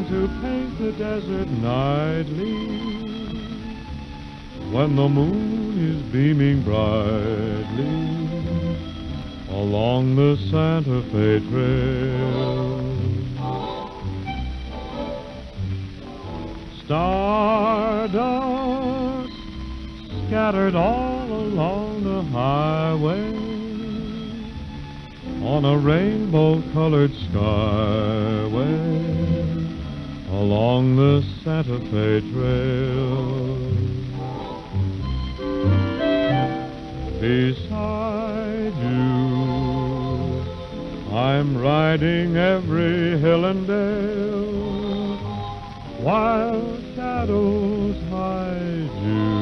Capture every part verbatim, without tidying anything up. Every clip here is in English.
to paint the desert nightly, when the moon is beaming brightly along the Santa Fe Trail. Stardust scattered all along the highway on a rainbow-colored skyway along the Santa Fe Trail. Beside you, I'm riding every hill and dale, while shadows hide you,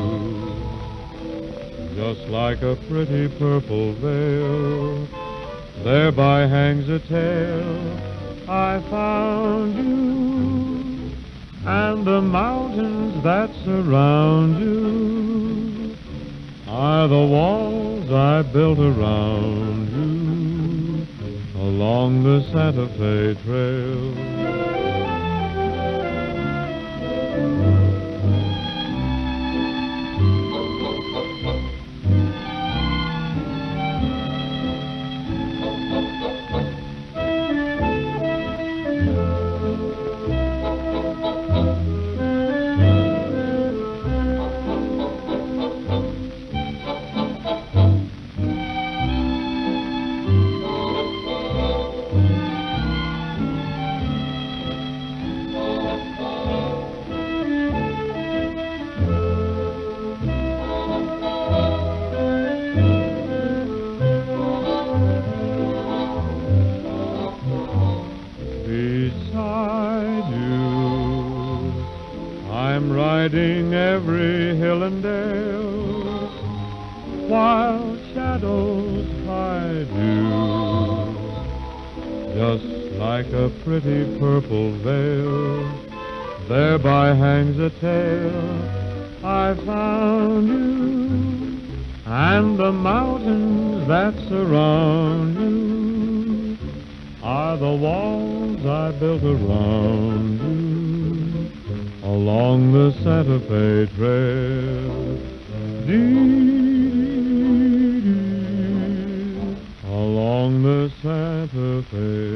just like a pretty purple veil. Thereby hangs a tale. I found you, and the mountains that surround you are the walls I built around you along the Santa Fe Trail. Beside you, I'm riding every hill and dale, while shadows hide you, just like a pretty purple veil. Thereby hangs a tale. I found you, and the mountains that surround you are the walls I built around you along the Santa Fe Trail. Dee, dee, dee, along the Santa Fe